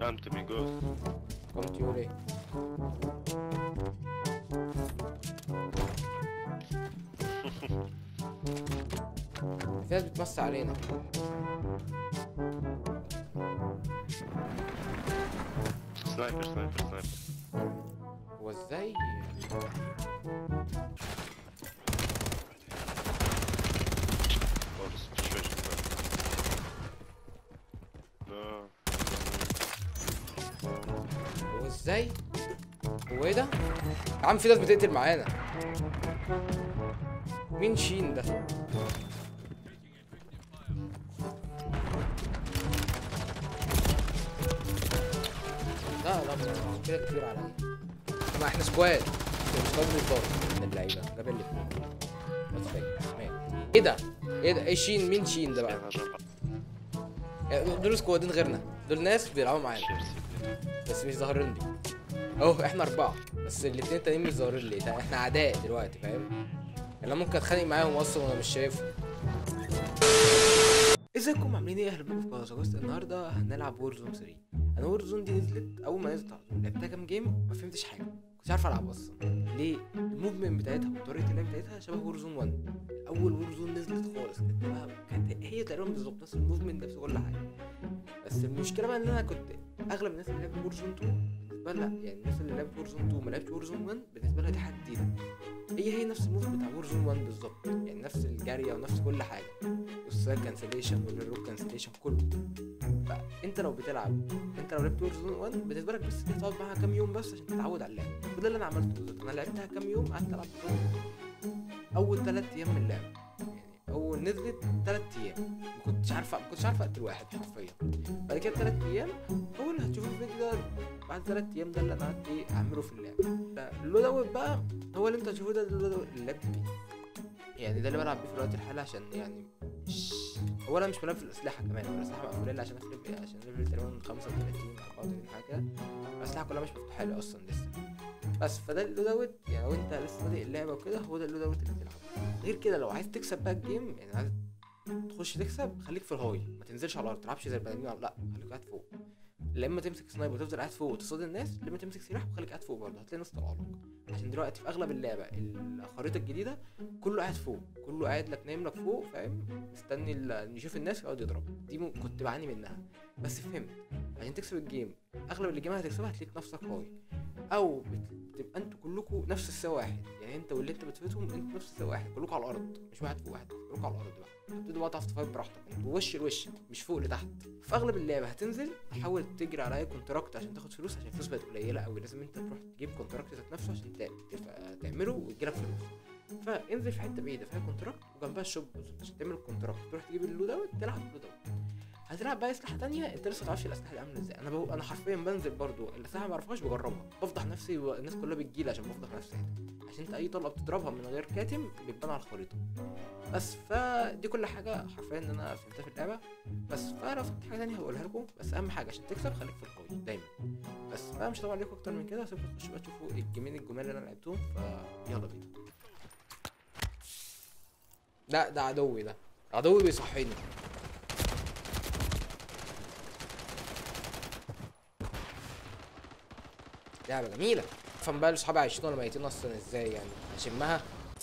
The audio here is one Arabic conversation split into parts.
Come to me, Ghost. Come to you ليه؟ في ناس بتمسي علينا. سنايبر سنايبر سنايبر. هو ازاي؟ خالص مش فاهم. لا هو ازاي؟ هو ايه ده؟ يا عم في ناس بتقتل معانا. مين شين ده؟ لا كده كتير عليا. طب احنا سكواد. سكواد بالظبط من اللعيبه جاب الاتنين. بس مات. ايه ده؟ ايه شين؟ مين شين ده بقى؟ دول سكوادين غيرنا. دول ناس بيلعبوا معانا بس مش ظاهرين لي. اهو احنا 4 بس الاتنين التانيين مش ظاهرين لي. احنا اعداء دلوقتي فاهم؟ انا ممكن اتخانق معاهم اصلا وانا مش شايفهم. ازيكم عاملين ايه؟ اهلا بيكم في قناه جوست. النهارده هنلعب وورزون 3. انا وورزون دي نزلت اول ما نزلت لعبتها كام جيم ما فهمتش حاجه، كنتش عارف العب اصلا. ليه؟ الموفمنت بتاعتها وطريقه اللعب بتاعتها شبه وورزون 1. اول وورزون نزلت خالص كانت هي تقريبا بالظبط نفس الموفمنت نفس كل حاجه. بس المشكله بقى ان انا كنت اغلب الناس اللي لعبت وورزون 2 بالنسبه لها، يعني الناس اللي لعبت وورزون 2 ما لعبتش وورزون 1 بالنسبه لها دي حاجه جديده. هي نفس الموف بتاع وورزون 1 بالظبط، يعني نفس الجاريه ونفس كل حاجه، والسايد كانسليشن والروك كانسليشن كله. فانت لو لعبت وورزون 1 بالنسبه لك بس تقعد معاها كام يوم بس عشان تتعود على اللعب. وده اللي انا عملته بالظبط. انا لعبتها كام يوم، قعدت العب اول 3 ايام من اللعب، يعني اول نزلت 3 ايام ما كنتش عارف اقتل واحد حرفيا. بعد كده 3 ايام هو اللي هتشوفوا الفيديو ده بعد 3 ايام، ده اللي انا قعدت اعمله في اللعب. فاللود اوت بقى هو اللي انت هتشوفه، ده اللود اوت اللي لعبت بيه، يعني ده اللي بلعب بيه في الوقت الحالي. عشان يعني هو انا مش بلعب في الاسلحه كمان، هو الاسلحه مقفوله لي عشان عشان ليفل تقريبا 35 34 حاجه. الاسلحه كلها مش مفتوحه لي اصلا لسه. بس فده اللود اوت، يعني لو انت لسه بادئ اللعبه وكده هو ده اللود اوت اللي بتلعبه. غير كده لو عايز تكسب بقى الجيم، يعني عايز تخش تكسب، خليك في الهاي، ما تنزلش على الارض، ما تلعبش زي البني ادمين، لا خليك قاعد فوق. لا اما تمسك سنايبر وتفضل قاعد فوق وتصاد الناس، لا اما تمسك سلاح وخليك قاعد فوق برضه، هتلاقي ناس طالعه لك. عشان دلوقتي في اغلب اللعبه الخريطه الجديده كله قاعد فوق، كله قاعد لك نايم لك فوق فاهم، مستني يشوف الناس يقعد يضرب. دي كنت بعاني منها بس فهمت. عشان تكسب الجيم اغلب الجيمات هتكسبها هتلاقيك نفسك هاي، او بتبقى انتوا كلكم نفس السوا واحد، يعني انت واللي انت بتفوتهم انتوا نفس السوا واحد، كلكم على الارض مش واحد فوق واحد، كلكم على الارض بقى. هتبتدوا بقى تعرفوا تفايت براحتك، انتوا وش لوش مش فوق لتحت. في اغلب اللعبه هتنزل تحاول تجري على اي كونتراكت عشان تاخد فلوس، عشان الفلوس بقت قليله قوي، لازم انت تروح تجيب كونتراكت ذات نفسه عشان تعمله ويجيلك فلوس. فانزل في حته بعيده فيها كونتراكت وجنبها الشوب عشان تعمل الكونتراكت، تروح تجيب اللود اوت تلعب اللود اوت. هتلعب بقى اسلحه تانية انت لسه متعرفش الاسلحه دي عامله ازاي. انا حرفيا بنزل برضو الاسلحه ما اعرفهاش بجربها، بفضح نفسي والناس كلها بتجيلي عشان بفضح نفسي، عشان انت اي طلقه بتضربها من غير كاتم بتبان على الخريطه. بس فدي كل حاجه حرفيا ان انا فهمتها في اللعبه. بس فلو فهمت حاجه تانية هقولها لكم، بس اهم حاجه عشان تكسب خليك في القوي دايما. بس بقى مش هطول عليكم اكتر من كده، هسيبكم تخشوا بقى تشوفوا الجيمين الجمال اللي انا لعبتهم. فيلا بينا. لا ده عدوي، ده عدوي بيصحيني. لعبة جميلة. افهم بقى اصحابي عايشين ولا ميتين اصلا ازاي، يعني اشمها.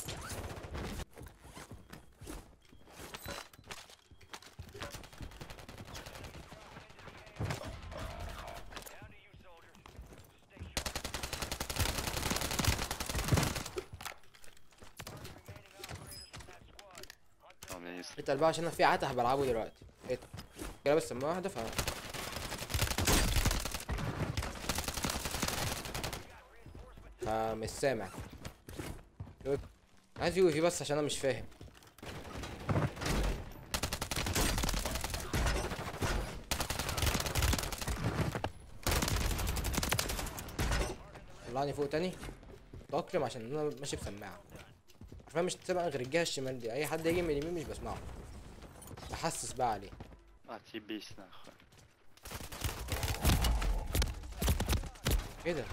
انت بقى عشان انا في عته بلعبه دلوقتي. كده بس سماعة واحدة فمش سامع. عايز يو في بس عشان انا مش فاهم. طلعني فوق تاني تأقلم عشان انا ماشي بسماعة. عارفين مش سامع غير الجهة الشمال دي، اي حد يجي من اليمين مش بسمعه، بحسس بقى عليه. تيبيسنا اخويا. ايه ده؟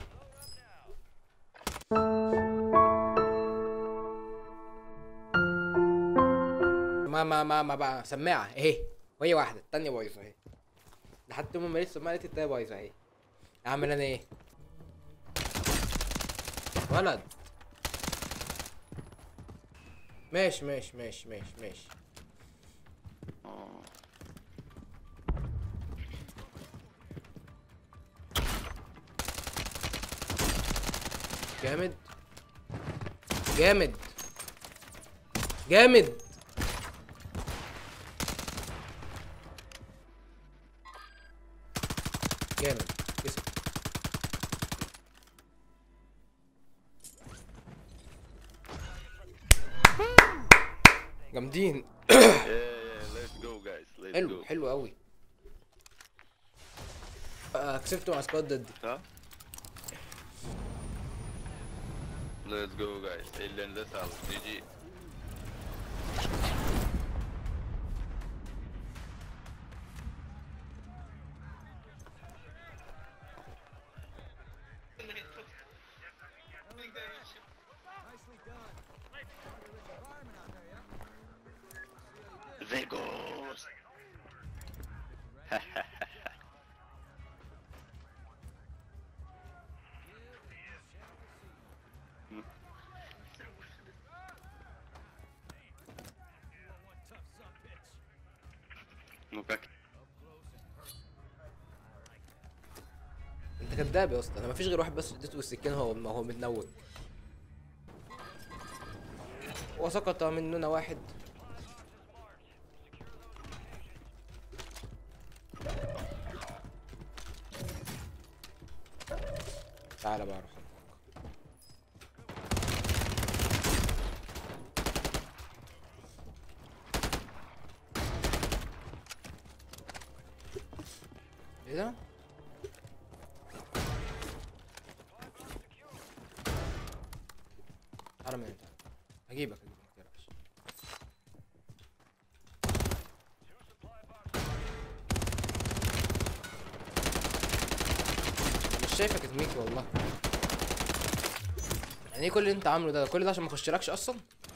ما بقى سماعة اهي، وهي واحدة التانية بايظة اهي. لحد ما ماليش سماعه لقيت التايه بايظه اهي. اعمل انا ايه؟ ولد. ماشي ماشي ماشي ماشي ماشي. اه جامد جامد جامد. جامد كسب. جامدين. let's go guys, let's حلو go. حلو قوي. كسبت مع سكواد ضدي. ها let's go guys, ellerinize sağlık. GG. Vegos. Ну как? انت كداب يا اسطى، انا مفيش غير واحد بس اديته بالسكين، هو متنوع. وسقط مننا واحد. تعالى بقى روح. ايه ده؟ تعالى من هنا. هجيبك متقلقش. مش شايفك يا زميكي والله. يعني ايه كل اللي انت عامله ده؟ كل ده عشان ما اخشلكش اصلا؟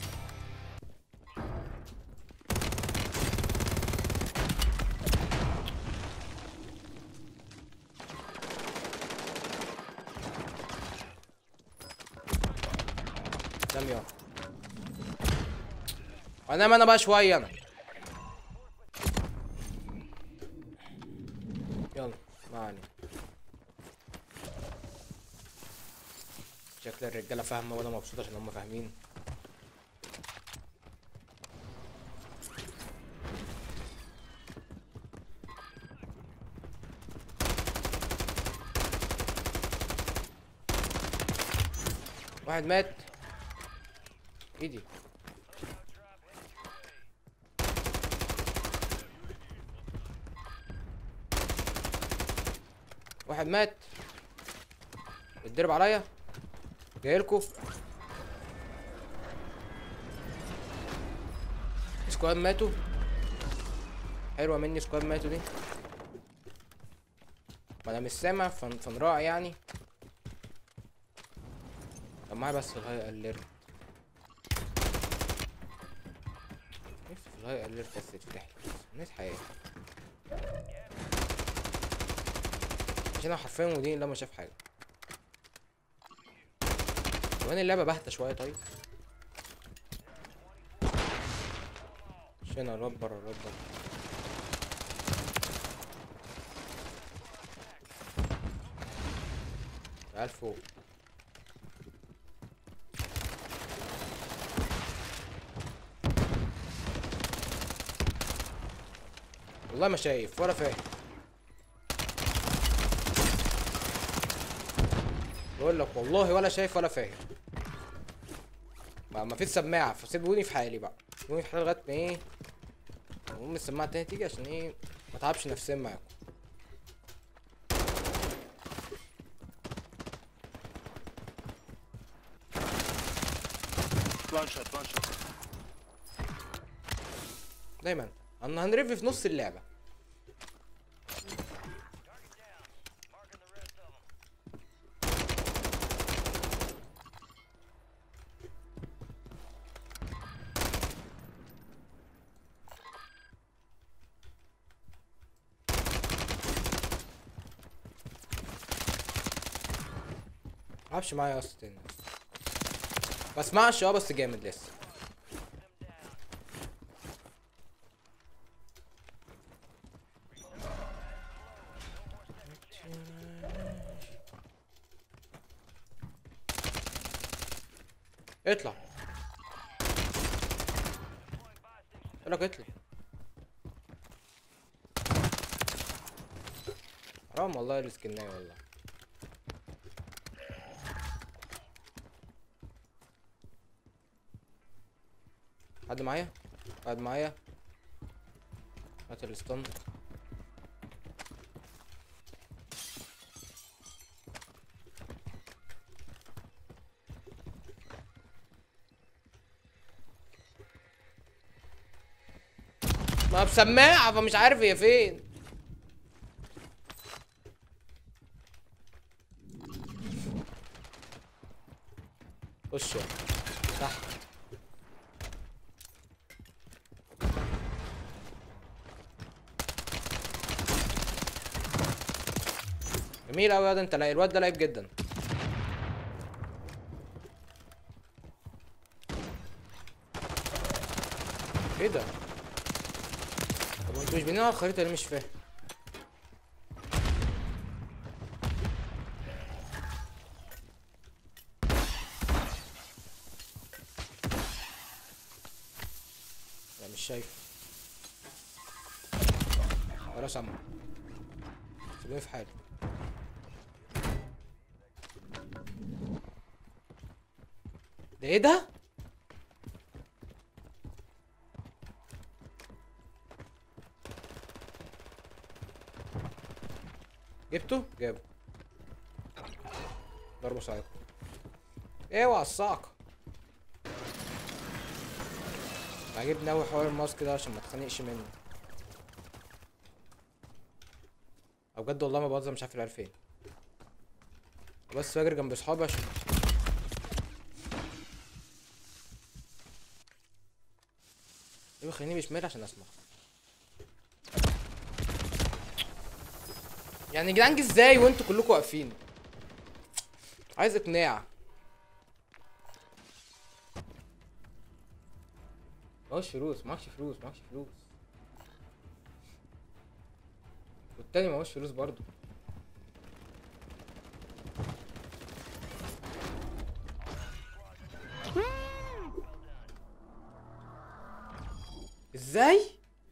دم يا انام انا بقى شويه انا. يلا ما علينا. شكل الرجاله فاهمه وانا مبسوط عشان هم فاهمين. واحد مات. ايدي. واحد مات. اتضرب عليا. جايلكوا. سكواد ماتوا. حلوه مني سكواد ماتوا دي. ما انا مش سامع فنراعي يعني. طب معايا بس الهاي اليرت. نفسي في الهاي اليرت بس يتفتح لي. نصحى ايه؟ عشان انا حرفيا مدين لما شاف حاجه. كمان اللعبه باهته شويه. طيب عشان الواد بره الواد بره. تعال فوق. والله ما شايف ولا فاهم. بقول لك والله ولا شايف ولا فاهم. ما فيش سماعه فسيبوني في حالي بقى. سيبوني في حالي لغايه ما ايه المهم السماعه التانية تيجي عشان ايه ما تعبش نفسيا معاكم. Planşet. دايما هنرفي في نص اللعبه. ملعبش معايا اصلا تاني. بسمعش بس جامد لسه. اطلع. يقولك اطلع. حرام والله السكناية والله. حد معايا؟ قاعد معايا. هات الستان. ما بسماعة فمش عارف هي فين. خش تحت. جميل اوي يا ده. انت الواد ده لعيب جدا. ايه ده؟ طب انتوا مش بنين على الخريطة ليه؟ مش فاهم. لا مش شايف ولا سامع. سيبوني في حالي. ده ايه ده؟ جبته؟ جابه. ضربه صايعة. اوعى الصعقة. عجبني اوي حوار الماسك ده عشان ما اتخانقش منه. او بجد والله ما بهزر، مش عارف العيال فين. بس بجري جنب اصحابي عشان ايوه خليني بشمال عشان اسمع. يعني يا جدعان ازاي وانتوا كلكم واقفين؟ عايز اقناع. معكش فلوس، معكش فلوس، معكش فلوس. والتاني معهوش فلوس برضه. ازاي؟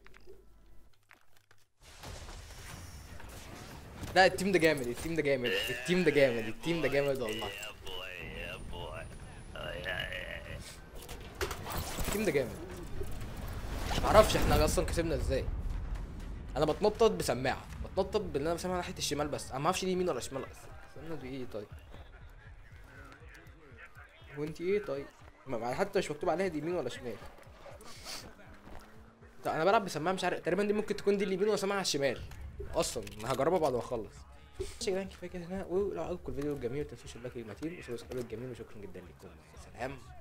لا التيم ده جامد، التيم ده جامد، التيم ده جامد، التيم ده جامد والله. التيم ده جامد. معرفش احنا اصلا كسبنا ازاي. انا بتنطط بسماعه، بتنطط بان انا بسمع ناحيه الشمال بس، انا ما اعرفش دي يمين ولا شمال اصلا. استنى دي ايه طيب؟ وانت ايه طيب؟ حتى مش مكتوب عليها دي يمين ولا شمال. طب انا بلعب بسماعه مش عارف، تقريبا دي ممكن تكون دي اليمين وسامعها على الشمال اصلا. انا هجربها بعد ما اخلص. ماشي يا جدعان كفايه كده هنا، ولو عجبكم الفيديو الجميل متنسوش اللايك المتين وسبسكرايب الجميل، وشكرا جدا لكم. سلام.